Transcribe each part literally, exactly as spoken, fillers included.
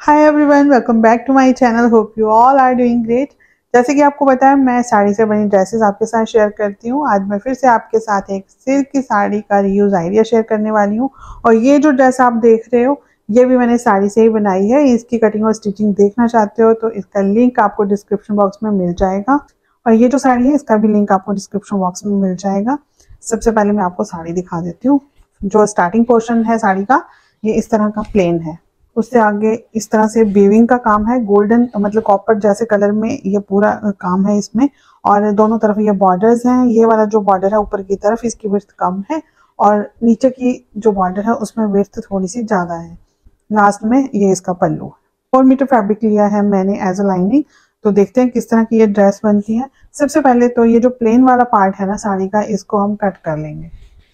Hi everyone, welcome back to my channel. Hope you all are doing great. जैसे कि आपको पता है, मैं साड़ी से बनी ड्रेसेस आपके साथ शेयर करती हूँ। आज मैं फिर से आपके साथ एक सिल्क की साड़ी का रीयूज आइडिया शेयर करने वाली हूँ। और ये जो ड्रेस आप देख रहे हो, ये भी मैंने साड़ी से ही बनाई है। इसकी कटिंग और स्टिचिंग देखना चाहते हो तो इसका लिंक आपको डिस्क्रिप्शन बॉक्स में मिल जाएगा। और ये जो साड़ी है, इसका भी लिंक आपको डिस्क्रिप्शन बॉक्स में मिल जाएगा। सबसे पहले मैं आपको साड़ी दिखा देती हूँ। जो स्टार्टिंग पोर्शन है साड़ी का, ये इस तरह का प्लेन है। उससे आगे इस तरह से वीविंग का काम है, गोल्डन मतलब कॉपर जैसे कलर में ये पूरा काम है इसमें। और दोनों तरफ ये बॉर्डर्स हैं। ये वाला जो बॉर्डर है ऊपर की तरफ, इसकी विड्थ कम है और नीचे की जो बॉर्डर है उसमें विड्थ थोड़ी सी ज्यादा है। लास्ट में ये इसका पल्लू। फोर मीटर फैब्रिक लिया है मैंने एज अ लाइनिंग। तो देखते हैं किस तरह की ये ड्रेस बनती है। सबसे पहले तो ये जो प्लेन वाला पार्ट है ना साड़ी का, इसको हम कट कर लेंगे।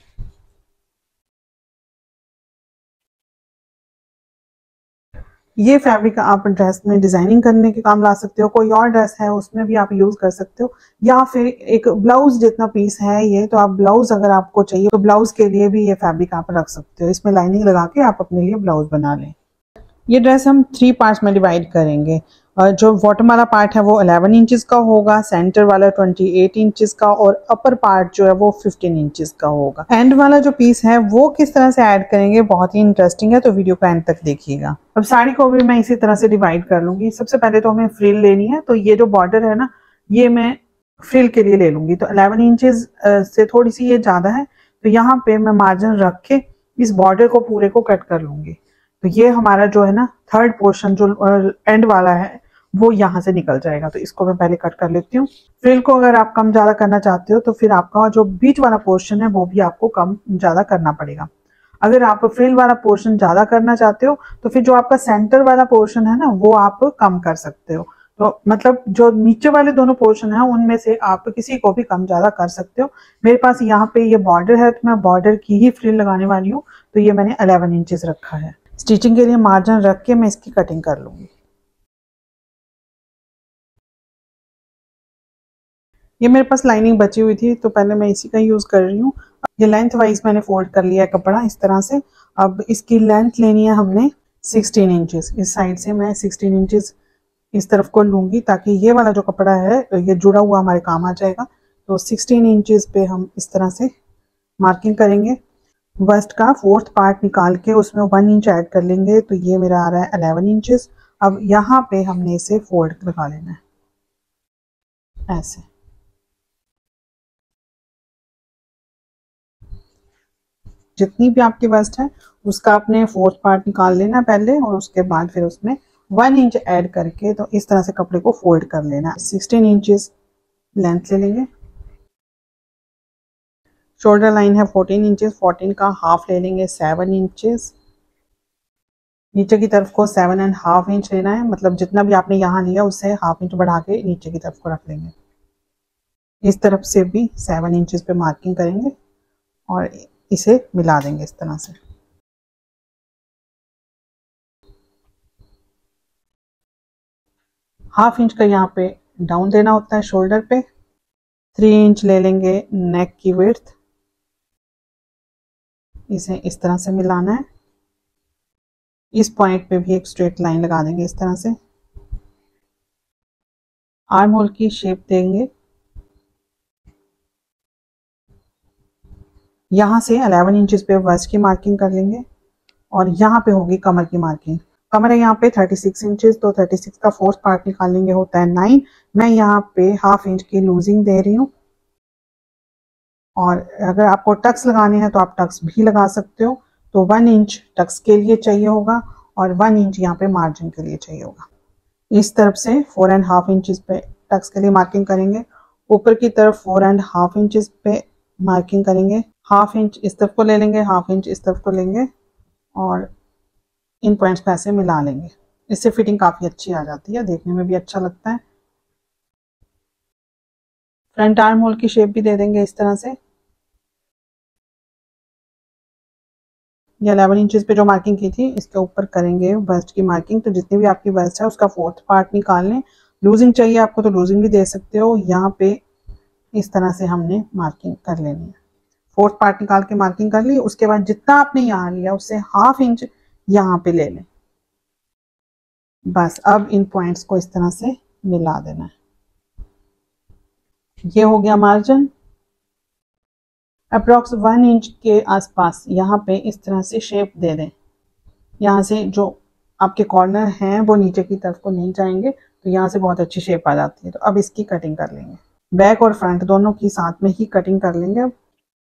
ये फैब्रिक आप ड्रेस में डिजाइनिंग करने के काम ला सकते हो। कोई और ड्रेस है उसमें भी आप यूज कर सकते हो, या फिर एक ब्लाउज जितना पीस है ये, तो आप ब्लाउज अगर आपको चाहिए तो ब्लाउज के लिए भी ये फैब्रिक आप रख सकते हो। इसमें लाइनिंग लगा के आप अपने लिए ब्लाउज बना लें। ये ड्रेस हम थ्री पार्ट्स में डिवाइड करेंगे। और जो बॉटम वाला पार्ट है वो इलेवन इंचेस का होगा, सेंटर वाला ट्वेंटी एट इंचेस का, और अपर पार्ट जो है वो फिफ्टीन इंचेस का होगा। एंड वाला जो पीस है वो किस तरह से ऐड करेंगे, बहुत ही इंटरेस्टिंग है, तो वीडियो को एंड तक देखिएगा। अब साड़ी को भी मैं इसी तरह से डिवाइड कर लूंगी। सबसे पहले तो हमें फ्रिल लेनी है, तो ये जो बॉर्डर है ना, ये मैं फ्रिल के लिए ले लूंगी। तो इलेवन इंचेस से थोड़ी सी ये ज्यादा है, तो यहाँ पे मैं मार्जिन रख के इस बॉर्डर को पूरे को कट कर लूंगी। तो ये हमारा जो है ना थर्ड पोर्शन जो एंड वाला है वो यहाँ से निकल जाएगा। तो इसको मैं पहले कट कर लेती हूँ। फ्रिल को अगर आप कम ज्यादा करना चाहते हो तो फिर आपका जो बीच वाला पोर्शन है वो भी आपको कम ज्यादा करना पड़ेगा। अगर आप फ्रिल वाला पोर्शन ज्यादा करना चाहते हो तो फिर जो आपका सेंटर वाला पोर्शन है ना वो आप कम कर सकते हो। तो मतलब जो नीचे वाले दोनों पोर्शन है उनमें से आप किसी को भी कम ज्यादा कर सकते हो। मेरे पास यहाँ पे ये बॉर्डर है तो मैं बॉर्डर की ही फ्रिल लगाने वाली हूँ। तो ये मैंने इलेवन इंचेस रखा है। स्टिचिंग के लिए मार्जिन रख के मैं इसकी कटिंग कर लूंगी। ये मेरे पास लाइनिंग बची हुई थी तो पहले मैं इसी का यूज कर रही हूँ। ये लेंथ वाइज मैंने फोल्ड कर लिया है कपड़ा इस तरह से। अब इसकी लेंथ लेनी है हमने सिक्सटीन इंचेस। इस साइड से मैं सिक्सटीन इंचेस इस तरफ को लूंगी ताकि ये वाला जो कपड़ा है ये जुड़ा हुआ हमारे काम आ जाएगा। तो सिक्सटीन इंचेस पे हम इस तरह से मार्किंग करेंगे। बस्ट का फोर्थ पार्ट निकाल के उसमें वन इंच ऐड कर लेंगे। तो ये मेरा आ रहा है इलेवन इंचेस। अब यहाँ पे हमने इसे फोल्ड लगा लेना है ऐसे। जितनी भी आपकी बस्ट है उसका आपने फोर्थ पार्ट निकाल लेना पहले, और उसके बाद फिर उसमें वन इंच ऐड करके तो इस तरह से कपड़े को फोल्ड कर लेना। सिक्सटीन इंचेस लेंथ ले लेंगे। शोल्डर लाइन है फोर्टीन इंचेस, फोर्टीन का हाफ ले लेंगे सेवन इंचेस। नीचे की तरफ को सेवन एंड हाफ इंच लेना है, मतलब जितना भी आपने यहाँ लिया उससे हाफ इंच बढ़ा के नीचे की तरफ को रख लेंगे। इस तरफ से भी सेवन इंचेस पे मार्किंग करेंगे और इसे मिला देंगे इस तरह से। हाफ इंच का यहाँ पे डाउन देना होता है शोल्डर पे। थ्री इंच ले लेंगे नेक की विड्थ, इसे इस तरह से मिलाना है। इस पॉइंट पे भी एक स्ट्रेट लाइन लगा देंगे इस तरह से। आर्म होल की शेप देंगे। यहाँ से इलेवन इंचेस पे वेस्ट की मार्किंग कर लेंगे और यहाँ पे होगी कमर की मार्किंग। कमर है यहाँ पे थर्टी सिक्स इंचेस, तो थर्टी सिक्स का फोर्थ पार्ट निकाल लेंगे होता है नाइन। मैं यहाँ पे हाफ इंच की लूजिंग दे रही हूँ। और अगर आपको टक्स लगाने हैं तो आप टक्स भी लगा सकते हो। तो वन इंच टक्स के लिए चाहिए होगा और वन इंच यहाँ पे मार्जिन के लिए चाहिए होगा। इस तरफ से फोर एंड हाफ इंचेस पे टक्स के लिए मार्किंग करेंगे। ऊपर की तरफ फोर एंड हाफ इंचेस पे मार्किंग करेंगे। हाफ इंच इस तरफ को ले लेंगे, हाफ इंच इस तरफ को लेंगे और इन पॉइंट्स को ऐसे मिला लेंगे। इससे फिटिंग काफी अच्छी आ जाती है, देखने में भी अच्छा लगता है। फ्रंट आर्म होल की शेप भी दे देंगे इस तरह से। ये इलेवन इंचेस पे जो मार्किंग की थी इसके ऊपर करेंगे बस्ट की मार्किंग। तो जितनी भी आपकी बस्ट है उसका फोर्थ पार्ट निकाल लें। लूजिंग चाहिए आपको तो लूजिंग भी दे सकते हो। यहाँ पे इस तरह से हमने मार्किंग कर लेनी है। फोर्थ पार्ट निकाल के मार्किंग कर ली। उसके बाद जितना आपने यहाँ लिया उससे हाफ इंच यहाँ पे ले लें। बस अब इन पॉइंट्स को इस तरह से मिला देना है। ये हो गया मार्जिन। अप्रॉक्स वन इंच के आसपास यहाँ पे इस तरह से शेप दे दें। यहाँ से जो आपके कॉर्नर हैं वो नीचे की तरफ को नहीं जाएंगे, तो यहाँ से बहुत अच्छी शेप आ जाती है। तो अब इसकी कटिंग कर लेंगे, बैक और फ्रंट दोनों की साथ में ही कटिंग कर लेंगे। अब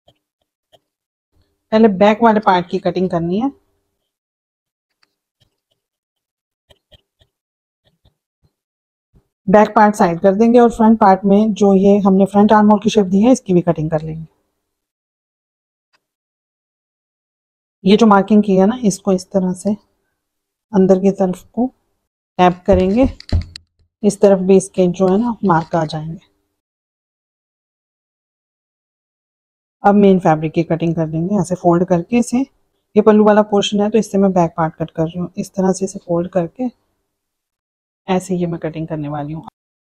पहले बैक वाले पार्ट की कटिंग करनी है। बैक पार्ट साइड कर देंगे और फ्रंट पार्ट में जो ये हमने फ्रंट आर्म होल की शेप दी है इसकी भी कटिंग कर लेंगे। ये जो मार्किंग की है ना, इसको इस तरह से अंदर की तरफ को टैप करेंगे, इस तरफ भी इसके जो है ना मार्क आ जाएंगे। अब मेन फैब्रिक की कटिंग कर लेंगे, ऐसे फोल्ड करके इसे, ये पल्लू वाला पोर्शन है तो इससे मैं बैक पार्ट कट कर रही हूँ। इस तरह से इसे फोल्ड करके ऐसे ये मैं कटिंग करने वाली हूँ।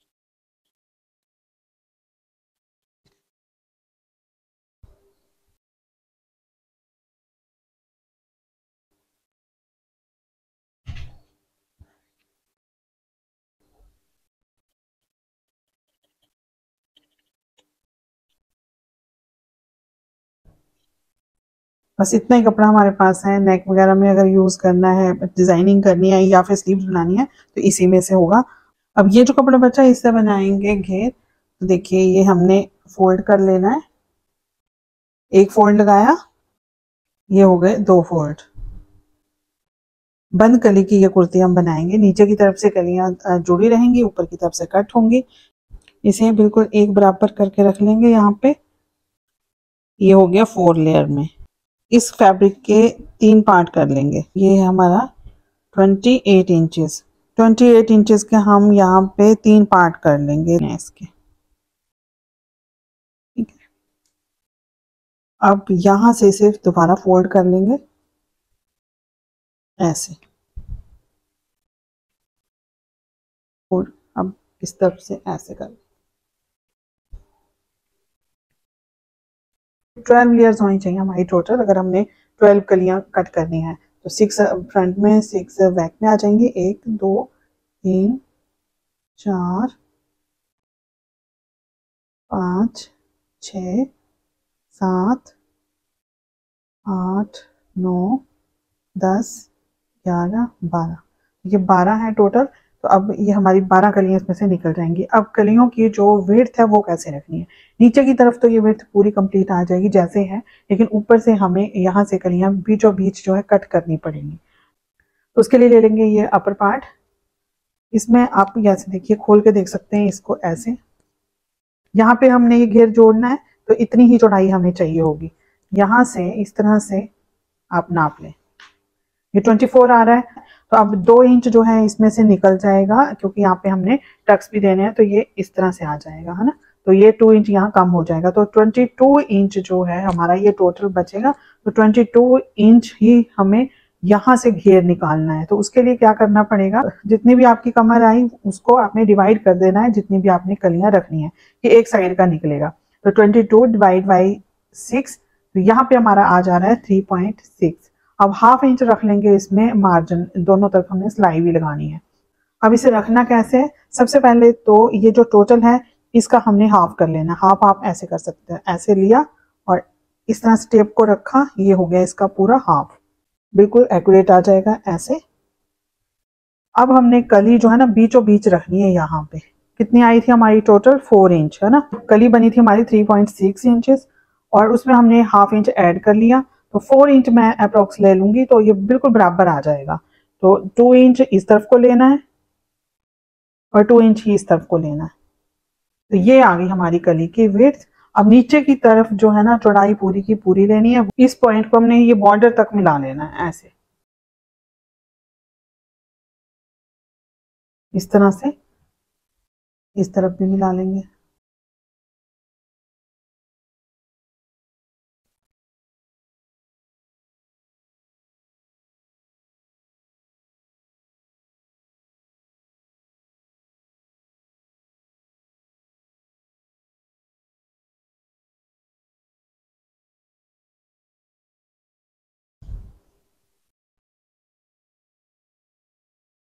बस इतना ही कपड़ा हमारे पास है। नेक वगैरह में अगर यूज करना है, डिजाइनिंग करनी है या फिर स्लीव्स बनानी है तो इसी में से होगा। अब ये जो कपड़ा बचा है इससे बनाएंगे घेर। तो देखिए ये हमने फोल्ड कर लेना है, एक फोल्ड लगाया, ये हो गए दो फोल्ड। बंद कली की ये कुर्ती हम बनाएंगे, नीचे की तरफ से कलियां जुड़ी रहेंगी, ऊपर की तरफ से कट होंगी। इसे बिल्कुल एक बराबर करके रख लेंगे यहाँ पे। ये हो गया फोर लेयर में। इस फैब्रिक के तीन पार्ट कर लेंगे। ये है हमारा twenty eight inches. Twenty eight inches के हम यहाँ पे तीन पार्ट कर लेंगे इसके। ठीक है, अब यहाँ से सिर्फ दोबारा फोल्ड कर लेंगे ऐसे। फोल्ड, अब इस तरफ से ऐसे कर, ट्वेल्व लेयर्स होनी चाहिए हमारी टोटल। अगर हमने ट्वेल्व कलियां कट करनी है तो सिक्स फ्रंट में, सिक्स बैक में आ जाएंगी। एक, दो, तीन, चार, पाँच, छ, सात, आठ, नौ, दस, ग्यारह, बारह। ये बारह है टोटल। तो अब ये हमारी बारह कलियां इसमें से निकल जाएंगी। अब कलियों की जो विड्थ है वो कैसे रखनी है। नीचे की तरफ तो ये विड्थ पूरी कंप्लीट आ जाएगी जैसे है, लेकिन ऊपर से हमें यहाँ से कलियां बीचों बीच जो है कट करनी पड़ेंगी। तो उसके लिए ले लेंगे ये अपर पार्ट। इसमें आप ऐसे देखिए, खोल के देख सकते हैं इसको ऐसे। यहाँ पे हमने ये घेर जोड़ना है तो इतनी ही चौड़ाई हमें चाहिए होगी। यहाँ से इस तरह से आप नाप लें। ये ट्वेंटी फोर आ रहा है, तो अब दो इंच जो है इसमें से निकल जाएगा, क्योंकि यहाँ पे हमने टक्स भी देने हैं। तो ये इस तरह से आ जाएगा, है ना। तो ये टू इंच यहाँ कम हो जाएगा, तो ट्वेंटी टू इंच जो है हमारा ये टोटल बचेगा। तो ट्वेंटी टू इंच ही हमें यहाँ से घेर निकालना है। तो उसके लिए क्या करना पड़ेगा, जितनी भी आपकी कमर आई उसको आपने डिवाइड कर देना है, जितनी भी आपने कलियां रखनी है। ये एक साइड का निकलेगा, तो twenty two divide by six, तो यहाँ पे हमारा आ जा रहा है थ्री पॉइंट सिक्स। अब हाफ इंच रख लेंगे इसमें मार्जिन, दोनों तरफ हमने सिलाई भी लगानी है। अब इसे रखना कैसे है, सबसे पहले तो ये जो टोटल है इसका हमने हाफ कर लेना। हाफ आप ऐसे कर सकते हैं, ऐसे लिया और इस तरह से टेप को रखा, ये हो गया इसका पूरा हाफ, बिल्कुल एक्यूरेट आ जाएगा ऐसे। अब हमने कली जो है ना बीचों बीच रखनी है। यहाँ पे कितनी आई थी हमारी टोटल, फोर इंच, है ना। कली बनी थी हमारी थ्री पॉइंट सिक्स इंचेस और उसमें हमने हाफ इंच ऐड कर लिया, तो फोर इंच मैं अप्रोक्स ले लूंगी, तो ये बिल्कुल बराबर आ जाएगा। तो टू इंच इस तरफ को लेना है और टू इंच ही इस तरफ को लेना है। तो ये आ गई हमारी कली की विड्थ। अब नीचे की तरफ जो है ना चौड़ाई पूरी की पूरी लेनी है। इस पॉइंट को हमने ये बॉर्डर तक मिला लेना है ऐसे, इस तरह से इस तरफ भी मिला लेंगे।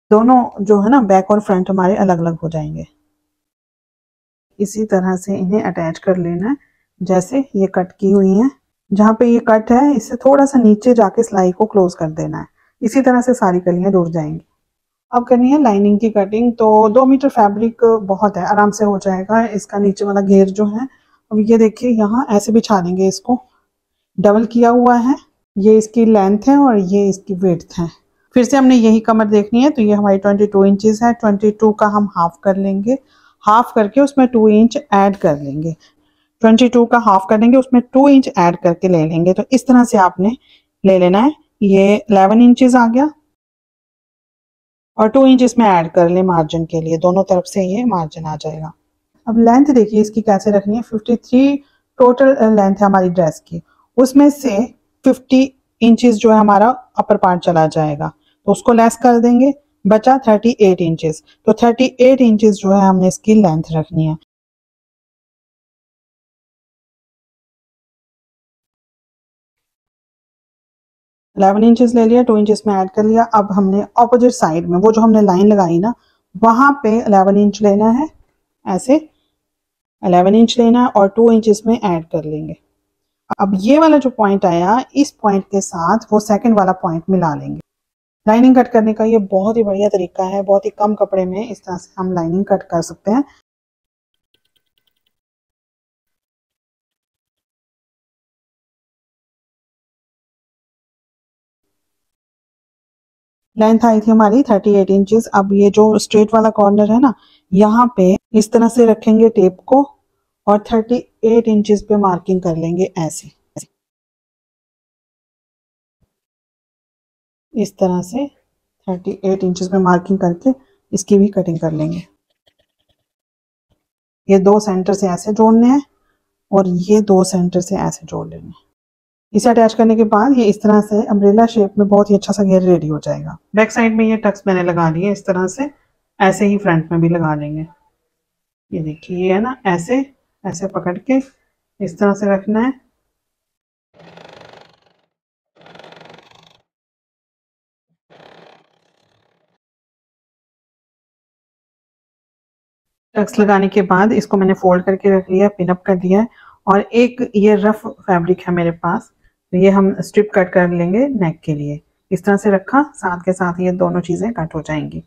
दोनों जो है ना बैक और फ्रंट हमारे अलग अलग हो जाएंगे। इसी तरह से इन्हें अटैच कर लेना है जैसे ये कट की हुई है। जहाँ पे ये कट है इससे थोड़ा सा नीचे जाके सिलाई को क्लोज कर देना है। इसी तरह से सारी कलियां जुड़ जाएंगी। अब करनी है लाइनिंग की कटिंग। तो दो मीटर फैब्रिक बहुत है, आराम से हो जाएगा। इसका नीचे वाला घेर जो है, अब ये देखिए यहाँ ऐसे बिछा देंगे इसको। डबल किया हुआ है, ये इसकी लेंथ है और ये इसकी विड्थ है। फिर से हमने यही कमर देखनी है, तो ये हमारी ट्वेंटी टू इंचेस है। ट्वेंटी टू का हम हाफ कर लेंगे, हाफ करके उसमें टू इंच ऐड कर लेंगे। ट्वेंटी टू का हाफ कर लेंगे, उसमें टू इंच ऐड करके ले लेंगे। तो इस तरह से आपने ले लेना है। ये इलेवन इंचेस आ गया और टू इंच इसमें ऐड कर ले मार्जिन के लिए, दोनों तरफ से ये मार्जिन आ जाएगा। अब लेंथ देखिए इसकी कैसे रखनी है। फिफ्टी थ्री टोटल लेंथ है हमारी ड्रेस की, उसमें से फिफ्टी इंचेस जो है हमारा अपर पार्ट चला जाएगा, तो उसको लेस कर देंगे, बचा थर्टी एट इंचेस। तो थर्टी एट इंचेस जो है हमने इसकी लेंथ रखनी है। इलेवन इंचेस ले लिया, टू इंचेस में ऐड कर लिया। अब हमने ऑपोजिट साइड में वो जो हमने लाइन लगाई ना, वहां पे इलेवन इंच लेना है, ऐसे इलेवन इंच लेना है और टू इंच इसमें ऐड कर लेंगे। अब ये वाला जो पॉइंट आया, इस पॉइंट के साथ वो सेकंड वाला पॉइंट मिला लेंगे। लाइनिंग कट करने का ये बहुत ही बढ़िया तरीका है। बहुत ही कम कपड़े में इस तरह से हम लाइनिंग कट कर सकते हैं। लेंथ आई थी हमारी थर्टी एट इंचेस। अब ये जो स्ट्रेट वाला कॉर्नर है ना, यहाँ पे इस तरह से रखेंगे टेप को और थर्टी एट इंचेस पे मार्किंग कर लेंगे ऐसे। इस तरह से थर्टी एट इंचेस पे मार्किंग करके इसकी भी कटिंग कर लेंगे। ये दो सेंटर से ऐसे जोड़ने हैं और ये दो सेंटर से ऐसे जोड़ लेने हैं। इसे अटैच करने के बाद ये इस तरह से अम्ब्रेला शेप में बहुत ही अच्छा सा घेर रेडी हो जाएगा। बैक साइड में ये टक्स मैंने लगा लिए इस तरह से, ऐसे ही फ्रंट में भी लगा लेंगे। ये देखिए ये है ना, ऐसे ऐसे पकड़ के इस तरह से रखना है। टक्स लगाने के बाद इसको मैंने फोल्ड करके रख लिया, पिन अप कर दिया है। और एक ये रफ फैब्रिक है मेरे पास, तो ये हम स्ट्रिप कट कर लेंगे नेक के लिए। इस तरह से रखा, साथ के साथ ये दोनों चीजें कट हो जाएंगी।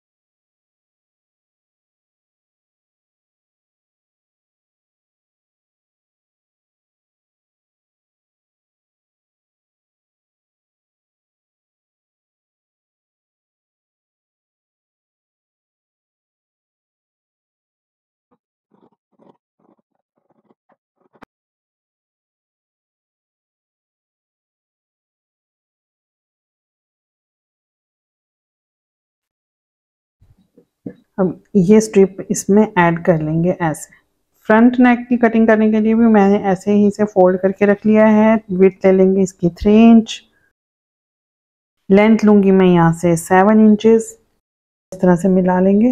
अब ये स्ट्रिप इसमें ऐड कर लेंगे ऐसे। फ्रंट नेक की कटिंग करने के लिए भी मैंने ऐसे ही से फोल्ड करके रख लिया है। विड्थ ले लेंगे इसकी थ्री इंच, लेंथ लूंगी मैं यहाँ से सेवन इंचेस। इस तरह से मिला लेंगे।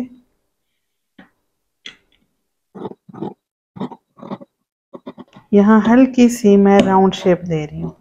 यहाँ हल्की सी मैं राउंड शेप दे रही हूँ।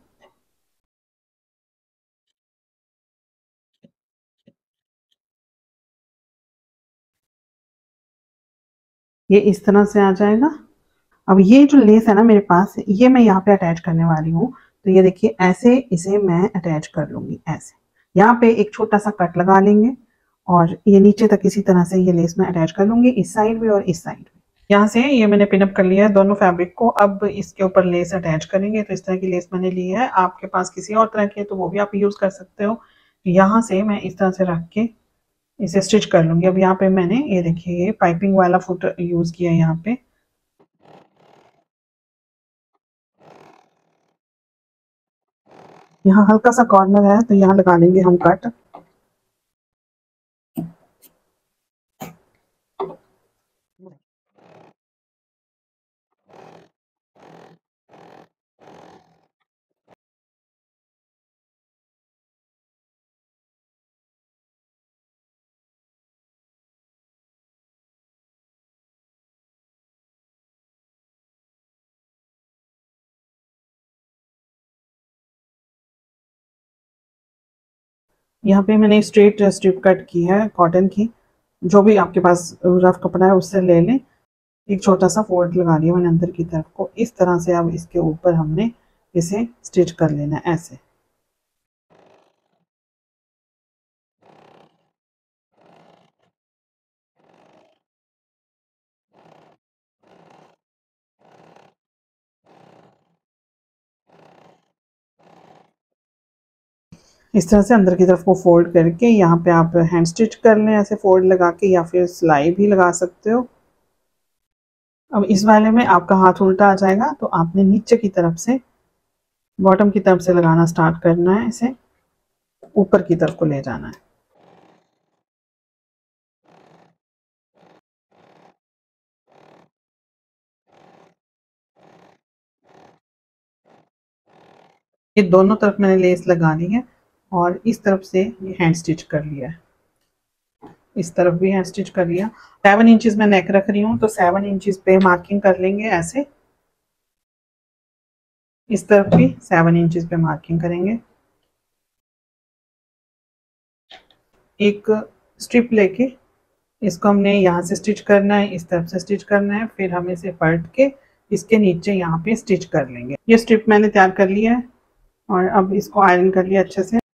ये इस तरह से आ जाएगा। अब ये जो लेस है ना मेरे पास, ये मैं यहाँ पे अटैच करने वाली हूँ। तो ये देखिए ऐसे इसे मैं अटैच कर लूंगी ऐसे। यहाँ पे एक छोटा सा कट लगा लेंगे और ये नीचे तक इसी तरह से ये लेस मैं अटैच कर लूंगी, इस साइड भी और इस साइड भी। यहाँ से ये मैंने पिनअप कर लिया है दोनों फैब्रिक को। अब इसके ऊपर लेस अटैच करेंगे। तो इस तरह की लेस मैंने ली है, आपके पास किसी और तरह की है तो वो भी आप यूज कर सकते हो। यहाँ से मैं इस तरह से रख के इसे स्टिच कर लूंगी। अब यहाँ पे मैंने ये देखिए ये पाइपिंग वाला फुट यूज किया है। यहाँ पे यहाँ हल्का सा कॉर्नर है तो यहाँ लगा लेंगे हम कट। यहाँ पे मैंने स्ट्रेट स्ट्रिप कट की है कॉटन की, जो भी आपके पास रफ कपड़ा है उससे ले लें। एक छोटा सा फोल्ड लगा लिया मैंने अंदर की तरफ को, इस तरह से अब इसके ऊपर हमने इसे स्टिच कर लेना है ऐसे। इस तरह से अंदर की तरफ को फोल्ड करके यहाँ पे आप हैंड स्टिच कर लें ऐसे फोल्ड लगा के, या फिर सिलाई भी लगा सकते हो। अब इस वाले में आपका हाथ उल्टा आ जाएगा, तो आपने नीचे की तरफ से, बॉटम की तरफ से लगाना स्टार्ट करना है, इसे ऊपर की तरफ को ले जाना है। ये दोनों तरफ मैंने लेस लगा ली है और इस तरफ से ये हैंड स्टिच कर लिया है, इस तरफ भी हैंड स्टिच कर लिया। सेवन इंचेस में नेक रख रही हूँ, तो सेवन इंचेस पे मार्किंग कर लेंगे ऐसे। इस तरफ भी सेवन इंचेस पे मार्किंग करेंगे। एक स्ट्रिप लेके इसको हमने यहाँ से स्टिच करना है, इस तरफ से स्टिच करना है, फिर हम इसे पलट के इसके नीचे यहाँ पे स्टिच कर लेंगे। ये स्ट्रिप मैंने तैयार कर लिया है और अब इसको आयरन कर लिया अच्छे से।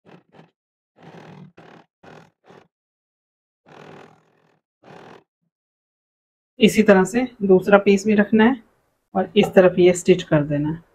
इसी तरह से दूसरा पीस भी रखना है और इस तरफ ये स्टिच कर देना है।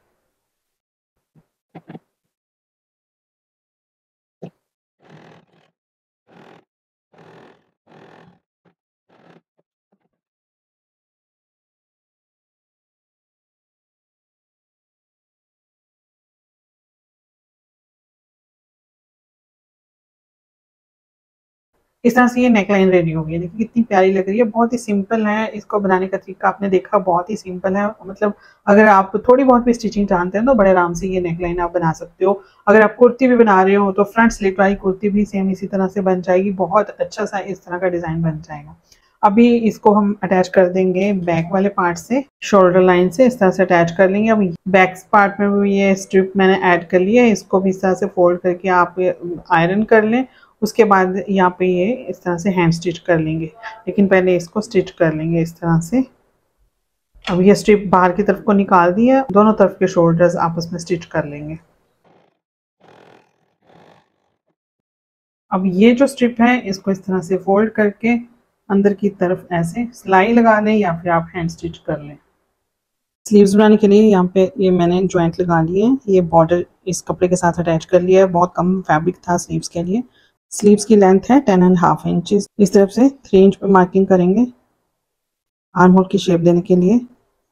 इस तरह से ये नेकलाइन रेडी हो गई है। देखिए कितनी प्यारी लग रही है, बहुत ही सिंपल है। इसको बनाने का तरीका आपने देखा, बहुत ही सिंपल है। मतलब अगर आप थोड़ी बहुत भी स्टिचिंग जानते हैं तो बड़े आराम से ये नेकलाइन आप बना सकते हो। अगर आप कुर्ती भी बना रहे हो तो फ्रंट स्लिट वाली कुर्ती भी सेम इसी तरह से बन जाएगी, बहुत अच्छा सा इस तरह का डिजाइन बन जाएगा। अभी इसको हम अटैच कर देंगे बैक वाले पार्ट से, शोल्डर लाइन से इस तरह से अटैच कर लेंगे। अब बैक पार्ट में भी ये स्ट्रिप मैंने ऐड कर लिया है, इसको भी इस तरह से फोल्ड करके आप आयरन कर लें। उसके बाद यहाँ पे ये इस तरह से हैंड स्टिच कर लेंगे, लेकिन पहले इसको स्टिच कर लेंगे इस तरह से। अब ये स्ट्रिप बाहर की तरफ को निकाल दी है, दोनों तरफ के शोल्डर्स आपस में स्टिच कर लेंगे। अब ये जो स्ट्रिप है इसको इस तरह से फोल्ड करके अंदर की तरफ ऐसे सिलाई लगा लें या फिर आप हैंड स्टिच कर लें। स्लीव्स बनाने के लिए यहाँ पे ये मैंने ज्वाइंट लगा लिए हैं, ये बॉर्डर इस कपड़े के साथ अटैच कर लिया है। बहुत कम फैब्रिक था स्लीव्स के लिए। स्लीव्स की लेंथ है टेन एंड हाफ इंचेस। इस तरफ से थ्री इंच पे मार्किंग करेंगे आर्म होल की शेप देने के लिए।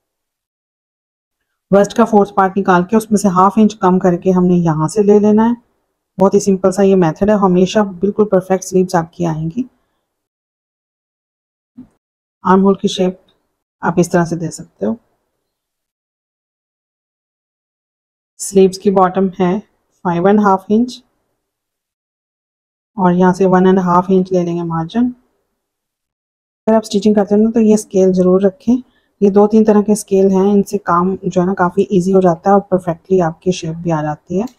वेस्ट का फोर्थ पार्ट निकाल के उसमें से हाफ इंच कम करके हमने यहाँ से ले लेना है। बहुत ही सिंपल सा ये मेथड है, हमेशा बिल्कुल परफेक्ट स्लीव्स आपकी आएंगी। आर्म होल की शेप आप इस तरह से दे सकते हो। स्लीव्स की बॉटम है फाइव एंड हाफ इंच और यहाँ से वन एंड हाफ इंच ले लेंगे मार्जिन। अगर आप स्टिचिंग करते हो ना तो ये स्केल जरूर रखें। ये दो तीन तरह के स्केल हैं, इनसे काम जो है ना काफ़ी इजी हो जाता है और परफेक्टली आपकी शेप भी आ जाती है।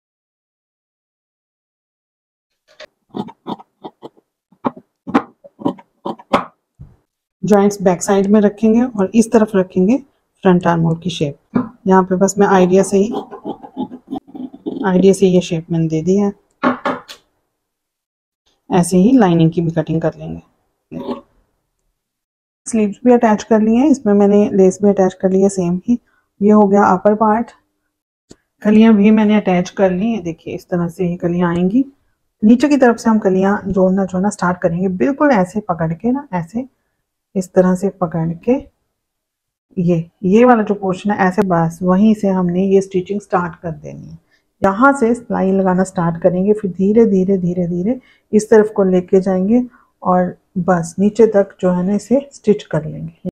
जॉइंट्स बैक साइड में रखेंगे और इस तरफ रखेंगे फ्रंट आर्म होल की शेप। यहाँ पे बस मैं आइडिया से ही आइडिया से ये शेप मैंने दे दी है। ऐसे ही लाइनिंग की भी कटिंग कर लेंगे। स्लीव्स भी अटैच कर लिए हैं, इसमें मैंने लेस भी अटैच कर ली है सेम ही। ये हो गया अपर पार्ट। कलियां भी मैंने अटैच कर ली है, देखिए इस तरह से ये कलियां आएंगी। नीचे की तरफ से हम कलियां जोड़ना जोड़ना स्टार्ट करेंगे, बिल्कुल ऐसे पकड़ के ना, ऐसे इस तरह से पकड़ के ये ये वाला जो पोर्शन है ऐसे, बस वहीं से हमने ये स्टिचिंग स्टार्ट कर देनी है। यहाँ से सिलाई लगाना स्टार्ट करेंगे, फिर धीरे धीरे धीरे धीरे इस तरफ को लेके जाएंगे और बस नीचे तक जो है ना इसे स्टिच कर लेंगे।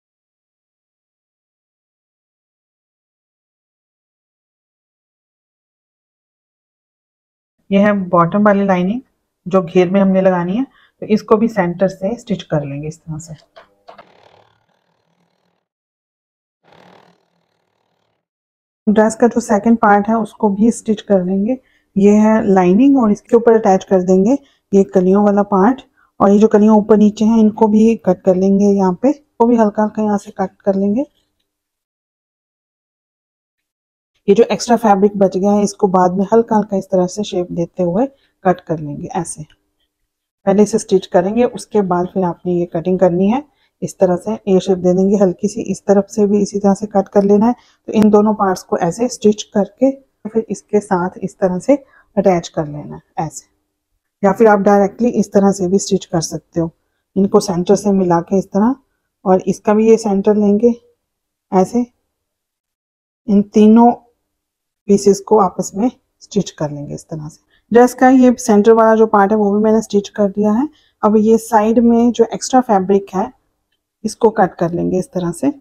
ये है बॉटम वाली लाइनिंग जो घेर में हमने लगानी है, तो इसको भी सेंटर से स्टिच कर लेंगे इस तरह से। ड्रेस का जो सेकंड पार्ट है उसको भी स्टिच कर लेंगे ये है लाइनिंग और इसके ऊपर अटैच कर देंगे ये कलियों वाला पार्ट। और ये जो कलियां ऊपर नीचे हैं इनको भी कट कर लेंगे, यहाँ पे वो भी हल्का हल्का यहाँ से कट कर लेंगे। ये जो एक्स्ट्रा फैब्रिक बच गया है इसको बाद में हल्का हल्का इस तरह से शेप देते हुए कट कर लेंगे। ऐसे पहले इसे स्टिच करेंगे, उसके बाद फिर आपने ये कटिंग करनी है। इस तरह से ए शेप दे देंगे हल्की सी, इस तरफ से भी इसी तरह से कट कर लेना है। तो इन दोनों पार्ट्स को ऐसे स्टिच करके फिर इसके साथ इस तरह से अटैच कर लेना है ऐसे, या फिर आप डायरेक्टली इस तरह से भी स्टिच कर सकते हो। इनको सेंटर से मिला के इस तरह, और इसका भी ये सेंटर लेंगे ऐसे, इन तीनों पीसेस को आपस में स्टिच कर लेंगे इस तरह से। ड्रेस का ये सेंटर वाला जो पार्ट है वो भी मैंने स्टिच कर दिया है। अब ये साइड में जो एक्स्ट्रा फैब्रिक है इसको कट कर लेंगे इस तरह से।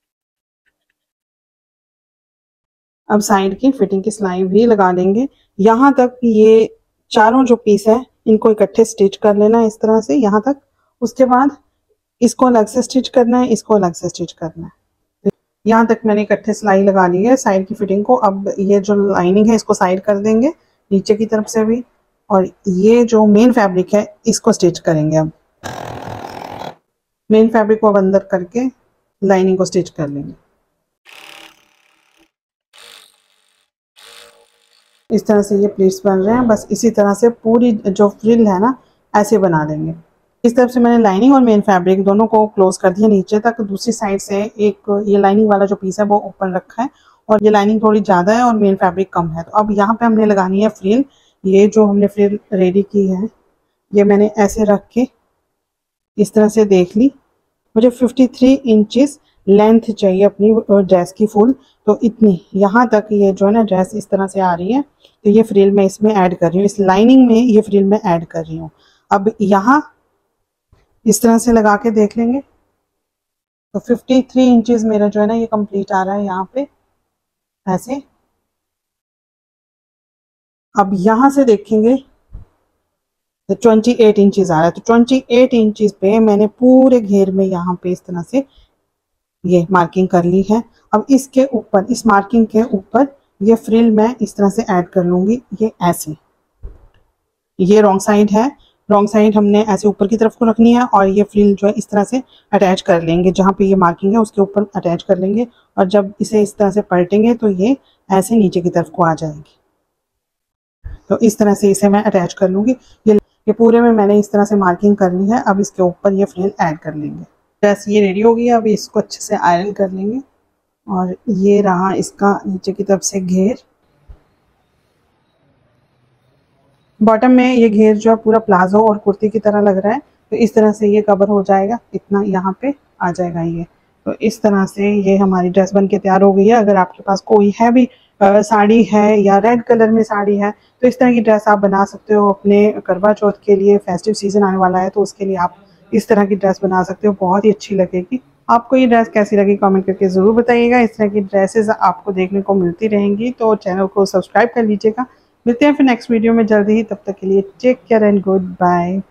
अब साइड की फिटिंग की सिलाई भी लगा देंगे। यहाँ तक ये चारों जो पीस है इनको इकट्ठे स्टिच कर लेना है इस तरह से यहाँ तक। उसके बाद इसको अलग से स्टिच करना है, इसको अलग से स्टिच करना है। यहाँ तक मैंने इकट्ठे सिलाई लगा ली है साइड की फिटिंग को। अब ये जो लाइनिंग है इसको साइड कर देंगे नीचे की तरफ से भी, और ये जो मेन फैब्रिक है इसको स्टिच करेंगे। अब मेन फैब्रिक को अब अंदर करके लाइनिंग को स्टिच कर लेंगे। इस तरह से ये प्लीट्स बन रहे हैं। बस इसी तरह से पूरी जो फ्रिल है ना ऐसे बना लेंगे। इस तरफ से मैंने लाइनिंग और मेन फैब्रिक दोनों को क्लोज कर दिया नीचे तक। दूसरी साइड से एक ये लाइनिंग वाला जो पीस है वो ओपन रखा है, और ये लाइनिंग थोड़ी ज़्यादा है और मेन फैब्रिक कम है। तो अब यहाँ पे हमने लगानी है फ्रिल। ये जो हमने फ्रिल रेडी की है ये मैंने ऐसे रख के इस तरह से देख ली। मुझे फिफ्टी थ्री इंचेस लेंथ चाहिए अपनी ड्रेस की फुल, तो इतनी यहाँ तक ये जो है ना ड्रेस इस तरह से आ रही है। तो ये फ्रिल मैं इसमें ऐड कर रही हूँ, इस लाइनिंग में ये फ्रिल मैं ऐड कर रही हूँ। अब यहाँ इस तरह से लगा के देख लेंगे तो फिफ्टी थ्री इंचेस मेरा जो है ना ये कंप्लीट आ रहा है यहाँ पे ऐसे। अब यहाँ से देखेंगे तो ट्वेंटी एट इंचेस आ रहा है। तो ट्वेंटी एट इंचेस पे मैंने पूरे घेर में यहाँ पे इस तरह से ये मार्किंग कर ली है। अब इसके ऊपर, इस मार्किंग के ऊपर ये फ्रिल मैं इस तरह से ऐड कर लूँगी। ये ऐसे, ये रॉन्ग साइड है, रॉन्ग साइड हमने ऐसे ऊपर की तरफ को रखनी है, और ये फ्रिल जो है इस तरह से अटैच कर लेंगे। जहाँ पे ये मार्किंग है उसके ऊपर अटैच कर लेंगे, और जब इसे इस तरह से पलटेंगे तो ये ऐसे नीचे की तरफ को आ जाएगी। तो इस तरह से इसे मैं अटैच कर लूँगी। ये ये पूरे में मैंने इस तरह से मार्किंग कर ली है। अब इसके ऊपर ये फ्रिल ऐड कर लेंगे। ड्रेस ये रेडी हो गई है। अब इसको अच्छे से आयरन कर लेंगे, और ये रहा इसका नीचे की तरफ से घेर। बॉटम में ये घेर जो है पूरा प्लाजो और कुर्ती की तरह लग रहा है, तो इस तरह से ये कवर हो जाएगा, इतना यहाँ पे आ जाएगा ये। तो इस तरह से ये हमारी ड्रेस बन के तैयार हो गई है। अगर आपके पास कोई है भी आ, साड़ी है या रेड कलर में साड़ी है तो इस तरह की ड्रेस आप बना सकते हो अपने करवा चौथ के लिए। फेस्टिव सीजन आने वाला है तो उसके लिए आप इस तरह की ड्रेस बना सकते हो, बहुत ही अच्छी लगेगी। आपको ये ड्रेस कैसी लगी कमेंट करके ज़रूर बताइएगा। इस तरह की ड्रेसेस आपको देखने को मिलती रहेंगी, तो चैनल को सब्सक्राइब कर लीजिएगा। मिलते हैं फिर नेक्स्ट वीडियो में जल्दी ही, तब तक के लिए take care and good bye.